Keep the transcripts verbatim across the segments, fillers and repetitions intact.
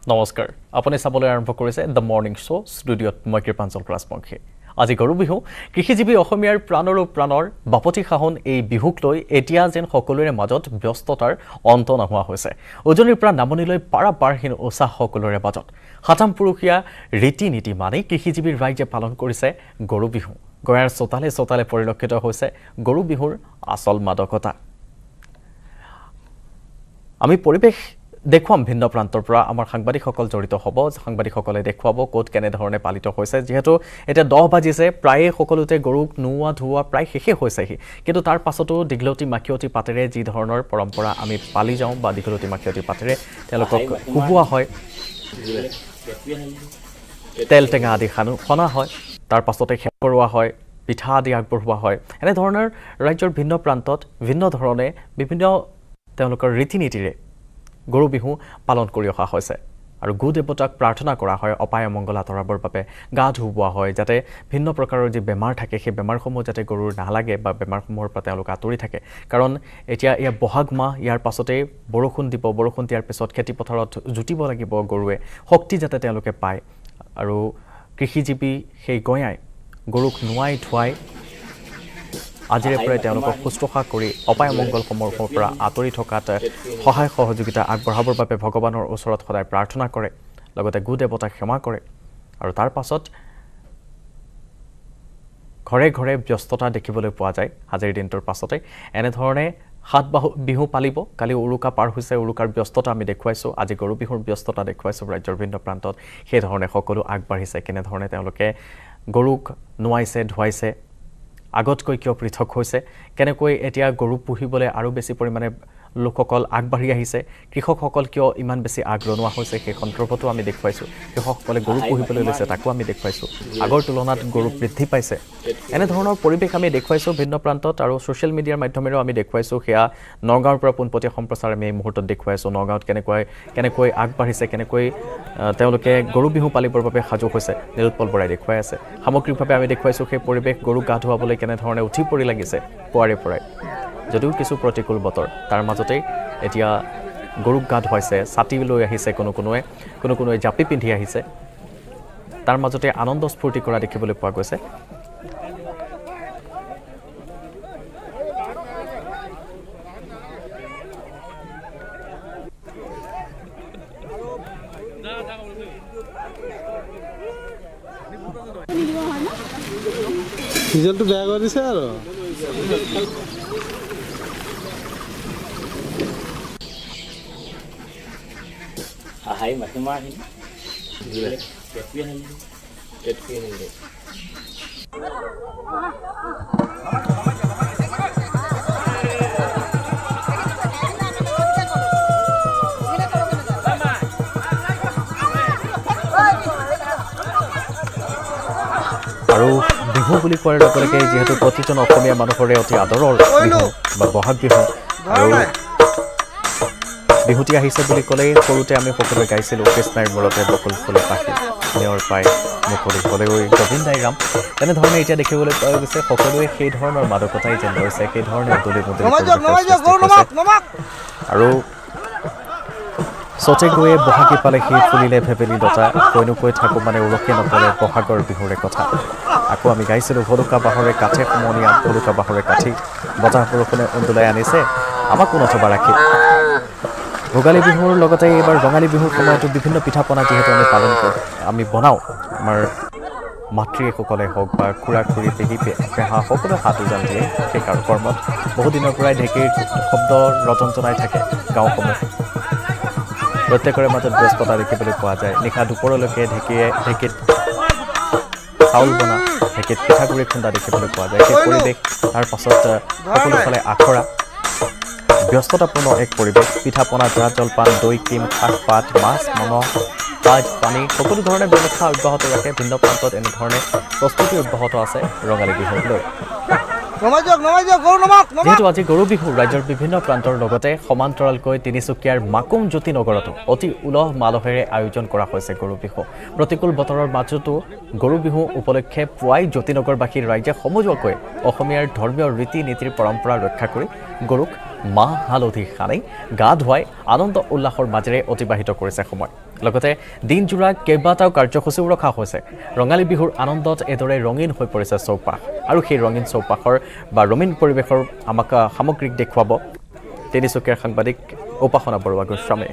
নমস্কাৰ আপুনি চাবলৈ আৰম্ভ কৰিছে দ্য মৰ্নিং শ্ব ষ্টুডিঅ'ত মই কৃপাঞ্চল ৰাজবংশী আজি গৰু বিহু কৃষিজীৱী অসমীয়াৰ প্ৰাণৰ প্ৰাণৰ বাপতি খাহন এই বিহুক লৈ এতিয়া যেন সকলোৰে মাজত ব্যস্ততাৰ অন্ত নোহোৱা হৈছে উজনিৰ পৰা নামনিলৈ পাৰাপাৰহীন উৎসাহ সকলোৰে মাজত হাতাম পুৰুষীয়া ৰীতি নীতি মানি কৃষিজীৱীৰ ৰাইজে পালন কৰিছে গৰু বিহু গয়াৰ চোতালে চোতালে পৰিলক্ষিত হৈছে গৰু বিহুৰ আচল মাদকতা আমি পৰিবেশ দেখুৱাম ভিন্ন প্ৰান্তৰ পৰা আমাৰ সাংবাদিকসকল জড়িত হ'ব সাংবাদিকসকলে দেখুৱাব ক'ত কেনে ধৰণে পালিত হৈছে যেহেতু এটা দহ বাজিছে প্ৰায়ে সকলোতে গৰুক নোৱা ধোৱা প্ৰায় শেষে হৈছেহি কিন্তু তাৰ পাছতো দীঘলতি মাখিয়তি পাতেৰে যি ধৰণৰ পৰম্পৰা আমি পালি যাওঁ বা দীঘলতি মাখিয়তি পাতেৰে তেওঁলোকক কোবোৱা হয় তেল টেঙা আদি খনা হয় তাৰ পাছতে খেল কৰোৱা হয় পিঠা আদি আগবঢ়োৱা হয় এনে ধৰণৰ ৰাজ্যৰ ভিন্ন প্ৰান্তত ভিন্ন ধৰণে বিভিন্ন তেওঁলোকৰ ৰীতি নীতিৰে গৰু বিহু পালন কৰি অহা হৈছে আৰু গো দেৱতাক প্ৰাৰ্থনা কৰা হয় অপায় মংগল আতৰাবৰ বাবে গা ধুওৱা হয় যাতে ভিন্ন প্ৰকাৰৰ যি বেমাৰ থাকে সেই বেমাৰসমূহ যাতে গৰুৰ নালাগে বা বেমাৰসমূহৰ পৰা তেওঁলোক আঁতৰি থাকে কাৰণ এতিয়া এয়া বহাগ মাহ ইয়াৰ পাছতে বৰষুণ দিব বৰষুণ দিয়াৰ পিছত খেতি পথাৰত জুটিব লাগিব গৰুৱে শক্তি যাতে তেওঁলোকে পায় আৰু কৃষিজীৱী সেই গয়াই গৰুক নোৱাই ধুৱাই আজিৰে পৰাই তেওঁলোকক শুশ্ৰূষা কৰি অপায় মংগলসমূহৰ পৰা আঁতৰি থকাত সহায় সহযোগিতা আগবঢ়াবৰ বাবে ভগৱানৰ ওচৰত সদায় প্ৰাৰ্থনা কৰে লগতে গো দেৱতাক ক্ষমা কৰে আৰু তাৰ পাছত ঘৰে ঘৰে ব্যস্ততা দেখিবলৈ পোৱা যায় আজিৰ দিনটোৰ পাছতে এনেধৰণে সাত বিহু পালিব কালি উৰুকা পাৰ হৈছে উৰুকাৰ ব্যস্ততা আমি দেখুৱাইছোঁ আজি গৰু বিহুৰ ব্যস্ততা দেখুৱাইছোঁ ৰাজ্যৰ ভিন্ন প্ৰান্তত সেইধৰণে সকলো আগবাঢ়িছে কেনেধৰণে তেওঁলোকে গৰুক নোৱাইছে ধুৱাইছে আগতকৈ কিয় পৃথক হৈছে কেনেকৈ এতিয়া গৰু পুহিবলৈ আৰু বেছি পৰিমাণে লোকসকল আগবাঢ়ি আহিছে কৃষকসকল কিয় ইমান বেছি আগ্ৰহণোৱা হৈছে সেই সন্দৰ্ভতো আমি দেখুৱাইছোঁ কৃষকসকলে গৰু পুহিবলৈ লৈছে তাকো আমি দেখুৱাইছোঁ আগৰ তুলনাত গৰু বৃদ্ধি পাইছে এনেধৰণৰ পৰিৱেশ আমি দেখুৱাইছোঁ ভিন্ন প্ৰান্তত আৰু ছ'চিয়েল মিডিয়াৰ মাধ্যমেৰেও আমি দেখুৱাইছোঁ সেয়া নগাঁৱৰ পৰা পোনপটীয়া সম্প্ৰচাৰ আমি এই মুহূৰ্তত দেখুৱাইছোঁ নগাঁৱত কেনেকৈ কেনেকৈ আগবাঢ়িছে কেনেকৈ তেওঁলোকে গৰু বিহু পালিবৰ বাবে সাজু হৈছে নিৰুৎপল বৰাই দেখুৱাই আছে সামগ্ৰিকভাৱে আমি দেখুৱাইছোঁ সেই পৰিৱেশ গৰুক গা ধুৱাবলৈ কেনেধৰণে উঠি পৰি লাগিছে পুৱাৰে পৰাই যদিও কিছু প্ৰতিকূল বতৰ তাৰ মাজতেই এতিয়া গৰুক গা ধুৱাইছে ছাতি লৈ আহিছে কোনো কোনোৱে কোনো কোনোৱে জাপি পিন্ধি আহিছে তাৰ মাজতে আনন্দ স্ফূৰ্তি কৰা দেখিবলৈ পোৱা গৈছে ৰিজাল্টটো বেয়া কৰি দিছে আৰু Ahai masih mahin. Gila. Kepian ini. Kepian ini. আৰু বিহু বুলি কোৱাৰ লগে লগে যিহেতু প্ৰতিজন অসমীয়া মানুহৰে অতি আদৰৰ বিহু বা বহাগ বিহু আৰু বিহুতি আহিছে বুলি ক'লেই সৰুতে আমি সকলোৱে গাইছিলোঁ কৃষ্ণাৰ মূৰতে বকুল ফুলে পাখি নেওৰ পাই মুকলি হ'লেগৈ গোবিন্দাই ৰাম তেনেধৰণে এতিয়া দেখিবলৈ পোৱা গৈছে সকলোৱে সেই ধৰণৰ মাদকতাই যেন লৈছে সেই ধৰণে উদলি মুদলি আৰু চতে গৈয়ে বহাগী পালে সি ফুলিলে ভেবেলি লতা কৈনো কৈ থাকোঁ মানে উৰকি নকলে বহাগৰ বিহুৰে কথা আকৌ আমি গাইছিলোঁ ভলুকা বাঁহৰে কাঠে সমনীয়া ভলুকা বাঁহৰে কাঠি বতাহ বৰষুণে উন্দোলাই আনিছে আমাকো নথবা ৰাখি ভোগালী বিহুৰ লগতে এইবাৰ ৰঙালী বিহুৰ সময়তো বিভিন্ন পিঠা পনা যিহেতু আমি পালন কৰোঁ আমি বনাওঁ আমাৰ মাতৃসকলে হওক বা খুৰা খুৰী পেহী পেহা সকলোৱে হাত উজান দিয়ে সেই কৰ্মত বহুদিনৰ পৰাই ঢেঁকীৰ শব্দ ৰজন জনাই থাকে গাঁওসমূহ প্ৰত্যেকৰে মাজত ব্যস্ততা দেখিবলৈ পোৱা যায় নিশা দুপৰলৈকে ঢেঁকীয়ে ঢেঁকীত চাউল বনা ঢেঁকীত পিঠাগুড়ি খুন্দা দেখিবলৈ পোৱা যায় সেই পৰিৱেশ তাৰ পাছত সকলোফালে আখৰা ব্যস্ততাপূৰ্ণ এক পৰিৱেশ পিঠা পনা জা জলপান দৈ ক্ৰীম শাক পাত মাছ মাংস ভাজ পানী সকলো ধৰণে ব্যৱস্থা অব্যাহত ৰাখে ভিন্ন প্ৰান্তত এনেধৰণে প্ৰস্তুতি অব্যাহত আছে ৰঙালী বিহুক লৈ যেহেতু আজি গৰু বিহু ৰাজ্যৰ বিভিন্ন প্ৰান্তৰ লগতে সমান্তৰালকৈ তিনিচুকীয়াৰ মাকুম জ্যোতি নগৰতো অতি উলহ মালহেৰে আয়োজন কৰা হৈছে গৰু বিহু প্ৰতিকূল বতৰৰ মাজতো গৰু বিহু উপলক্ষে পুৱাই জ্যোতিনগৰবাসীৰ ৰাইজে সমজুৱাকৈ অসমীয়াৰ ধৰ্মীয় ৰীতি নীতিৰ পৰম্পৰা ৰক্ষা কৰি গৰুক মাহ হালধি সানি গা ধুৱাই আনন্দ উল্লাসৰ মাজেৰে অতিবাহিত কৰিছে সময় লগতে দিনজোৰা কেইবাটাও কাৰ্যসূচীও ৰখা হৈছে ৰঙালী বিহুৰ আনন্দত এদৰে ৰঙীন হৈ পৰিছে চৌপাশ আৰু সেই ৰঙীন চৌপাশৰ বা ৰঙীন পৰিৱেশৰ আমাক সামগ্ৰিক দেখুৱাব তিনিচুকীয়াৰ সাংবাদিক উপাসনা বৰুৱা গোস্বামী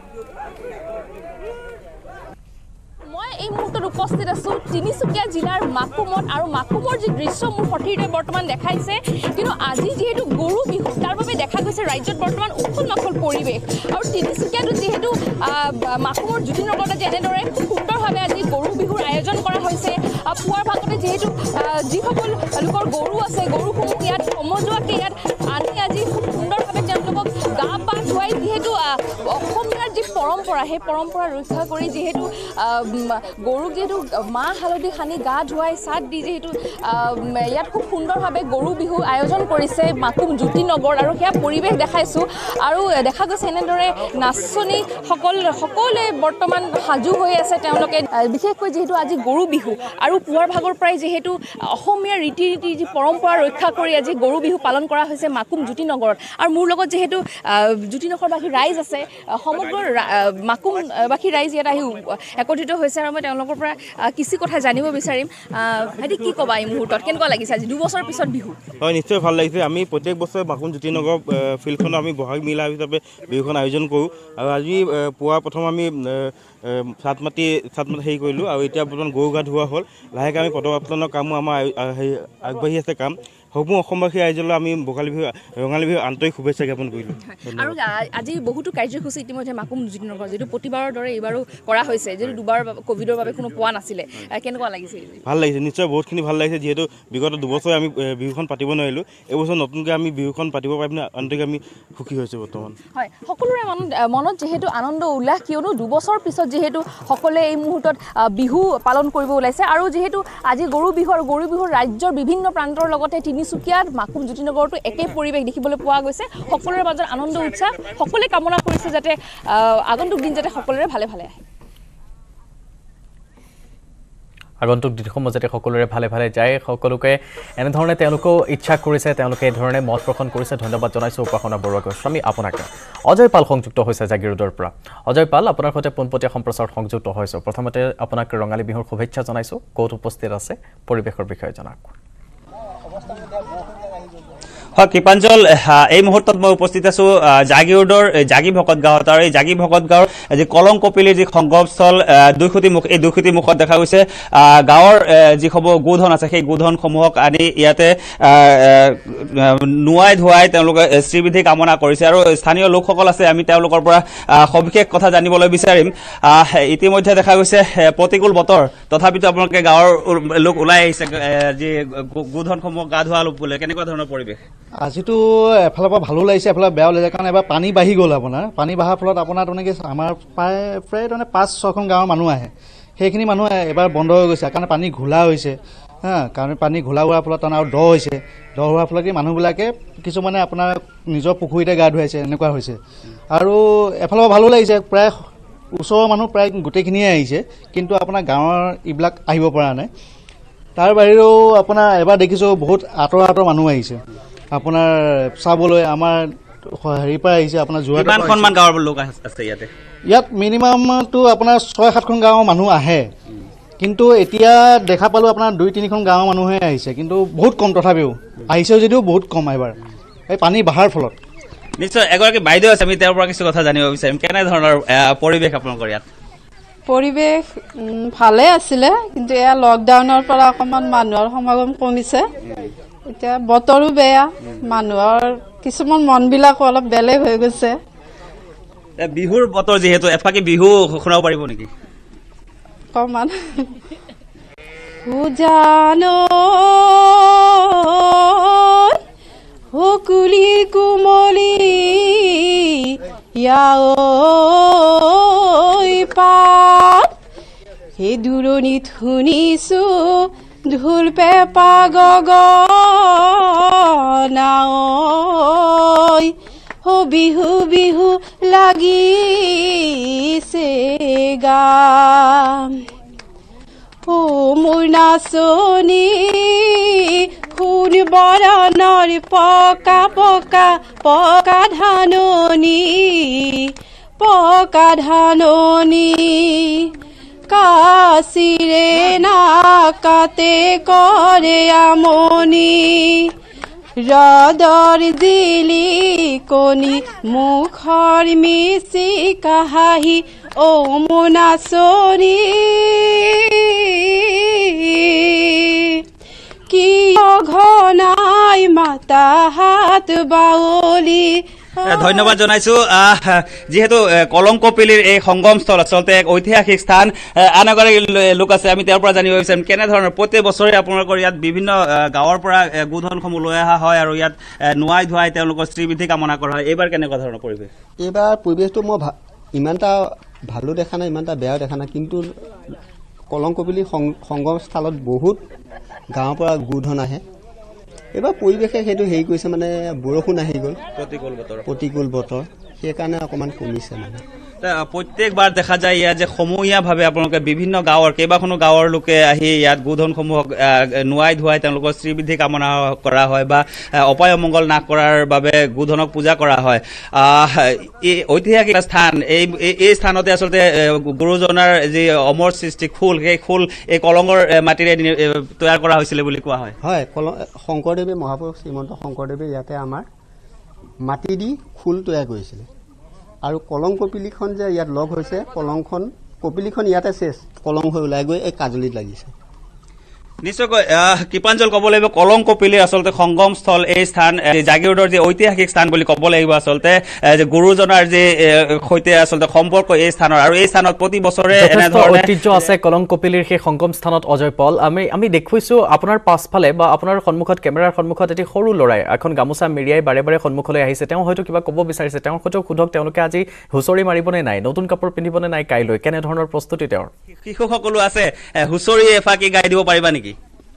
এই মুহূৰ্তত উপস্থিত আছো তিনিচুকীয়া জিলাৰ মাকুমত আৰু মাকুমৰ যি দৃশ্য মোৰ সঠিকভাৱে বৰ্তমান দেখাইছে কিন্তু আজি যিহেতু গৰু বিহু তাৰ বাবে দেখা গৈছে ৰাজ্যত বৰ্তমান উখল মাখল পৰিৱেশ আৰু তিনিচুকীয়াতো যিহেতু মাকুমৰ জ্যোতিনগৰত যেনেদৰে খুব সুন্দৰভাৱে আজি গৰু বিহুৰ আয়োজন কৰা হৈছে পুৱাৰ ভাগতে যিহেতু যিসকল লোকৰ গৰু আছে গৰুসমূহ ইয়াত সমজুৱাকে ইয়াত আনি আজি খুব সুন্দৰভাৱে তেওঁলোকক গা পা ধুৱাই যিহেতু অসমীয়াৰ যি পৰম্পৰা সেই পৰম্পৰা ৰক্ষা কৰি যিহেতু গৰুক যেহেতু মাহ হালধি সানি গা ধুৱাই চাট দি যেহেতু ইয়াত খুব সুন্দৰভাৱে গৰু বিহু আয়োজন কৰিছে মাকুম জ্যোতিনগৰ আৰু সেয়া পৰিৱেশ দেখাইছোঁ আৰু দেখা গৈছে এনেদৰে নাচনীসকল সকলোৱে বৰ্তমান সাজু হৈ আছে তেওঁলোকে বিশেষকৈ যিহেতু আজি গৰু বিহু আৰু পুৱাৰ ভাগৰ পৰাই যিহেতু অসমীয়া ৰীতি নীতি যি পৰম্পৰা ৰক্ষা কৰি আজি গৰু বিহু পালন কৰা হৈছে মাকুম জ্যোতিনগৰত আৰু মোৰ লগত যিহেতু জ্যোতিনগৰবাসী ৰাইজ আছে সমগ্ৰ মাকুমবাসী ৰাইজ ইয়াত আহি একত্ৰিত হৈছে আৰু মই তেওঁলোকৰ পৰা কিছু কথা জানিব বিচাৰিম ভাইটি কি ক'বা এই মুহূৰ্তত কেনেকুৱা লাগিছে আজি দুবছৰ পিছত বিহু হয় নিশ্চয় ভাল লাগিছে আমি প্ৰত্যেক বছৰে মাকুম জ্যোতিনগৰ ফিল্ডখনত আমি বহাগ মেলা হিচাপে বিহুখন আয়োজন কৰোঁ আৰু আজি পুৱা প্ৰথম আমি চাট মাতি চাট মাতি হেৰি কৰিলোঁ আৰু এতিয়া বৰ্তমান গৰু গা ধোৱা হ'ল লাহেকৈ আমি পদযাত্ৰণৰ কামো আমাৰ আগবাঢ়ি আছে কাম সমূহ অসমবাসী ৰাইজলৈ আমি ভোগালী বিহু ৰঙালী বিহু আন্তৰিক শুভেচ্ছা জ্ঞাপন কৰিলোঁ আৰু আজি বহুতো কাৰ্যসূচী ইতিমধ্যে মাকুম জ্যোতিনগৰ যিটো প্ৰতিবাৰৰ দৰে এইবাৰো কৰা হৈছে যিটো দুবাৰ কোভিডৰ বাবে কোনো পোৱা নাছিলে কেনেকুৱা লাগিছে ভাল লাগিছে নিশ্চয় বহুতখিনি ভাল লাগিছে যিহেতু বিগত দুবছৰে আমি বিহুখন পাতিব নোৱাৰিলোঁ এইবছৰ নতুনকৈ আমি বিহুখন পাতিব পাৰিম আন্তৰিক আমি সুখী হৈছোঁ বৰ্তমান হয় সকলোৰে মনত মনত যিহেতু আনন্দ উল্লাস কিয়নো দুবছৰ পিছত যিহেতু সকলোৱে এই মুহূৰ্তত বিহু পালন কৰিব ওলাইছে আৰু যিহেতু আজি গৰু বিহু আৰু গৰু বিহুৰ ৰাজ্যৰ বিভিন্ন প্ৰান্তৰ লগতে তিনিচুকীয়াত মাকুম জ্যোতিনগৰতো একেই পৰিৱেশ দেখিবলৈ পোৱা গৈছে সকলোৰে মাজত আনন্দ উৎসাহ সকলোৱে কামনা কৰিছে যাতে আগন্তুক দিন যাতে সকলোৰে ভালে ভালে আহে আগন্তুক দিনসমূহ যাতে সকলোৰে ভালে ভালে যায় সকলোকে এনেধৰণে তেওঁলোকেও ইচ্ছা কৰিছে তেওঁলোকে এইধৰণে মত পোষণ কৰিছে ধন্যবাদ জনাইছোঁ উপাসনা বৰুৱা গোস্বামী আপোনাকে অজয় পাল সংযুক্ত হৈছে জাগিৰোডৰ পৰা অজয় পাল আপোনাৰ সৈতে পোনপটীয়া সম্প্ৰচাৰত সংযুক্ত হৈছোঁ প্ৰথমতে আপোনাক ৰঙালী বিহুৰ শুভেচ্ছা জনাইছোঁ ক'ত উপস্থিত আছে পৰিৱেশৰ বিষয়ে জনাওক হয় কৃপাঞ্জল এই মুহূৰ্তত মই উপস্থিত আছোঁ জাগিৰোডৰ জাগি ভকত গাঁৱত আৰু এই জাগি ভকত গাঁৱৰ যি কলং কপিলীৰ যি সংগমস্থল দুইখুটি মুখ এই দুইখুটি মুখত দেখা গৈছে গাঁৱৰ যিসমূহ গোধন আছে সেই গোধনসমূহক আনি ইয়াতে নোৱাই ধুৱাই তেওঁলোকে শ্ৰীবিধি কামনা কৰিছে আৰু স্থানীয় লোকসকল আছে আমি তেওঁলোকৰ পৰা সবিশেষ কথা জানিবলৈ বিচাৰিম ইতিমধ্যে দেখা গৈছে প্ৰতিকূল বতৰ তথাপিতো আপোনালোকে গাঁৱৰ লোক ওলাই আহিছে যি গোধনসমূহক গা ধোৱা বোলে কেনেকুৱা ধৰণৰ পৰিৱেশ আজিতো এফালৰ পৰা ভালো লাগিছে এফালে বেয়াও লাগিছে কাৰণ এবাৰ পানী বাঢ়ি গ'ল আপোনাৰ পানী বঢ়াৰ ফলত আপোনাৰ তেনেকৈ আমাৰ প্ৰায় প্ৰায় তাৰমানে পাঁচ ছয়খন গাঁৱৰ মানুহ আহে সেইখিনি মানুহ এবাৰ বন্ধ হৈ গৈছে কাৰণ পানী ঘোলা হৈছে হা কাৰণ পানী ঘোলা হোৱাৰ ফলত তাৰমানে আৰু দ হৈছে দ হোৱাৰ ফলত কি মানুহবিলাকে কিছুমানে আপোনাৰ নিজৰ পুখুৰীতে গা ধুৱাইছে এনেকুৱা হৈছে আৰু এফালৰ পৰা ভালো লাগিছে প্ৰায় ওচৰৰ মানুহ প্ৰায় গোটেইখিনিয়ে আহিছে কিন্তু আপোনাৰ গাঁৱৰ এইবিলাক আহিব পৰা নাই তাৰ বাহিৰেও আপোনাৰ এবাৰ দেখিছোঁ বহুত আঁতৰ আঁতৰ মানুহ আহিছে আপোনাৰ চাবলৈ আমাৰ হেৰিৰ পৰা আহিছে আপোনাৰ যোৰহাটৰ গাঁৱৰ লোক আছে ইয়াতে ইয়াত মিনিমামটো আপোনাৰ ছয় সাতখন গাঁৱৰ মানুহ আহে কিন্তু এতিয়া দেখা পালোঁ আপোনাৰ দুই তিনিখন গাঁৱৰ মানুহে আহিছে কিন্তু বহুত কম তথাপিও আহিছেও যদিও বহুত কম এবাৰ এই পানী বাঢ়াৰ ফলত নিশ্চয় এগৰাকী বাইদেউ আছে আমি তেওঁৰ পৰা কিছু কথা জানিব বিচাৰিম কেনেধৰণৰ পৰিৱেশ আপোনালোকৰ ইয়াত পৰিৱেশ ভালে আছিলে কিন্তু এয়া লকডাউনৰ পৰা অকণমান মানুহৰ সমাগম কমিছে এতিয়া বতৰো বেয়া মানুহৰ কিছুমান মনবিলাকো অলপ বেলেগ হৈ গৈছে বিহুৰ বতৰ যিহেতু এফাকি বিহু শুনাব পাৰিব নেকি অকণমান জানো হকুলি কুমলি পাত সেই দূৰণিত শুনিছো ঢোল পেঁপা গগনাই ও বিহু বিহু লাগিছে গান ও মোৰ নাচনী শুন বৰণৰ পকা পকা পকা ধাননি পকা ধাননি কাচিৰে নাকাতে কৰে আমনি ৰদৰ জিলিকনি মুখৰ মিচি কাহাহি ও মোনাচনী কি ঘনাই মাতা হাত বাউলি ধন্যবাদ জনাইছো যেহেতু কলংকপিলিৰ এই সংগমস্থল আচলতে এক ঐতিহাসিক স্থান আন এগৰাকী লোক আছে আমি তেওঁৰ পৰা জানিব বিচাৰিম কেনেধৰণৰ প্ৰত্যেক বছৰে আপোনালোকৰ ইয়াত বিভিন্ন গাঁৱৰ পৰা গোধনসমূহ লৈ অহা হয় আৰু ইয়াত নোৱাই ধুৱাই তেওঁলোকৰ শ্ৰীবৃদ্ধি কামনা কৰা হয় এইবাৰ কেনেকুৱা ধৰণৰ পৰিৱেশ এইবাৰ পৰিৱেশটো মই ইমানটা ভালো দেখা নাই ইমানটা বেয়াও দেখা নাই কিন্তু কলংকপিলি সংগমস্থলত বহুত গাঁৱৰ পৰা গোধন আহে এবাৰ পৰিৱেশে সেইটো হেৰি কৰিছে মানে বৰষুণ আহি গ'ল প্ৰতিকূল বতৰ প্ৰতিকূল বতৰ সেইকাৰণে অকণমান কমিছে মানে প্ৰত্যেকবাৰ দেখা যায় ইয়াত যে সমূহীয়াভাৱে আপোনালোকে বিভিন্ন গাঁৱৰ কেইবাখনো গাঁৱৰ লোকে আহি ইয়াত গোধনসমূহক নোৱাই ধুৱাই তেওঁলোকৰ শ্ৰীবৃদ্ধি কামনা কৰা হয় বা অপায় অমংগল নাশ কৰাৰ বাবে গোধনক পূজা কৰা হয় এই ঐতিহাসিক স্থান এই এই স্থানতে আচলতে গুৰুজনাৰ যি অমৰ সৃষ্টি খোল সেই খোল এই কলঙৰ মাটিৰে তৈয়াৰ কৰা হৈছিলে বুলি কোৱা হয় হয় শংকৰদেৱে মহাপুৰুষ শ্ৰীমন্ত শংকৰদেৱে ইয়াতে আমাৰ মাটি দি খোল তৈয়াৰ কৰিছিলে আৰু কলং কপিলিখন যে ইয়াত লগ হৈছে কলংখন কপিলিখন ইয়াতে শেষ কলং হৈ ওলাই গৈ এই কাজলিত লাগিছে নিশ্চয়কৈ কৃপাঞ্জল ক'ব লাগিব কলং কপিলিৰ আচলতে সংগমস্থল এই স্থান জাগিৰোডৰ যি ঐতিহাসিক স্থান বুলি ক'ব লাগিব আচলতে যে গুৰুজনাৰ যি সৈতে আচলতে সম্পৰ্ক এই স্থানৰ আৰু এই স্থানত প্ৰতি বছৰে এনেধৰণৰ ঐতিহ্য আছে কলং কপিলিৰ সেই সংগম স্থানত অজয় পল আমি আমি দেখুৱাইছো আপোনাৰ পাছফালে বা আপোনাৰ সন্মুখত কেমেৰাৰ সন্মুখত এটি সৰু ল'ৰাই এখন গামোচা মেৰিয়াই বাৰে বাৰে সন্মুখলৈ আহিছে তেওঁ হয়তো কিবা ক'ব বিচাৰিছে তেওঁ হয়তো সোধক তেওঁলোকে আজি হুঁচৰি মাৰিবনে নাই নতুন কাপোৰ পিন্ধিবনে নাই কাইলৈ কেনেধৰণৰ প্ৰস্তুতি তেওঁৰ শিশুসকলো আছে হুঁচৰি এফাকি গাই দিব পাৰিবা নেকি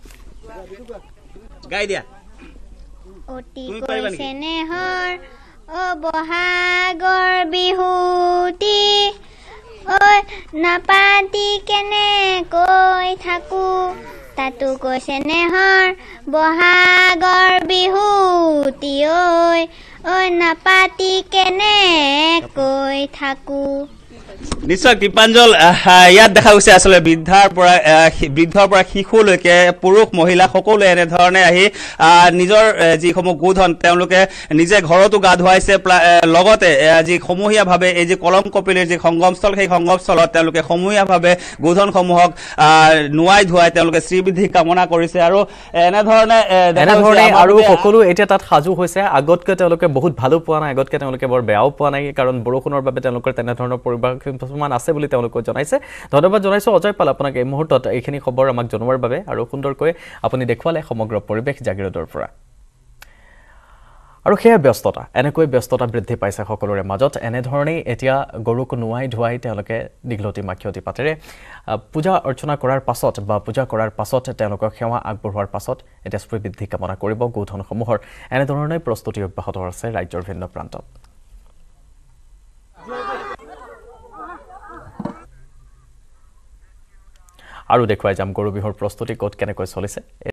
গাই দিয়া অতি কৈছেনেহৰ ও বহাগৰ বিহুতি ঐ নাপাতি কেনে কৈ থাকো তাতো কৈছেনেহৰ বহাগৰ বিহুতি ঐ ঐ নাপাতি কেনে কৈ থাকো নিশ্চয় কৃপাঞ্জল ইয়াত দেখা গৈছে আচলতে বৃদ্ধাৰ পৰা বৃদ্ধৰ পৰা শিশুলৈকে পুৰুষ মহিলা সকলোৱে এনেধৰণে আহি নিজৰ যিসমূহ গোধন তেওঁলোকে নিজে ঘৰতো গা ধুৱাইছে লগতে যি সমূহীয়াভাৱে এই যি কলং কপিলিৰ যি সংগমস্থল সেই সংগমস্থলত তেওঁলোকে সমূহীয়াভাৱে গোধনসমূহক নোৱাই ধুৱাই তেওঁলোকে শ্ৰীবৃদ্ধি কামনা কৰিছে আৰু এনেধৰণে এনেধৰণে আৰু সকলো এতিয়া তাত সাজু হৈছে আগতকৈ তেওঁলোকে বহুত ভালো পোৱা নাই আগতকৈ তেওঁলোকে বৰ বেয়াও পোৱা নাই কাৰণ বৰষুণৰ বাবে তেওঁলোকৰ তেনেধৰণৰ পৰিৱেশ কিছুমান আছে বুলি তেওঁলোকে জনাইছে ধন্যবাদ জনাইছো অজয় পাল আপোনাক এই মুহূৰ্তত এইখিনি খবৰ আমাক জনোৱাৰ বাবে আৰু সুন্দৰকৈ আপুনি দেখুৱালে সমগ্ৰ পৰিৱেশ জাগিৰোডৰ পৰা আৰু সেয়া ব্যস্ততা এনেকৈ ব্যস্ততা বৃদ্ধি পাইছে সকলোৰে মাজত এনেধৰণেই এতিয়া গৰুক নোৱাই ধুৱাই তেওঁলোকে দীঘলতি মাখিয়তি পাতেৰে পূজা অৰ্চনা কৰাৰ পাছত বা পূজা কৰাৰ পাছত তেওঁলোকক সেৱা আগবঢ়োৱাৰ পাছত এতিয়া শ্ৰীবৃদ্ধি কামনা কৰিব গোধনসমূহৰ এনেধৰণে প্ৰস্তুতি অব্যাহত আছে ৰাজ্যৰ ভিন্ন প্ৰান্তত আৰু দেখুৱাই যাম গৰু বিহুৰ প্ৰস্তুতি ক'ত কেনেকৈ চলিছে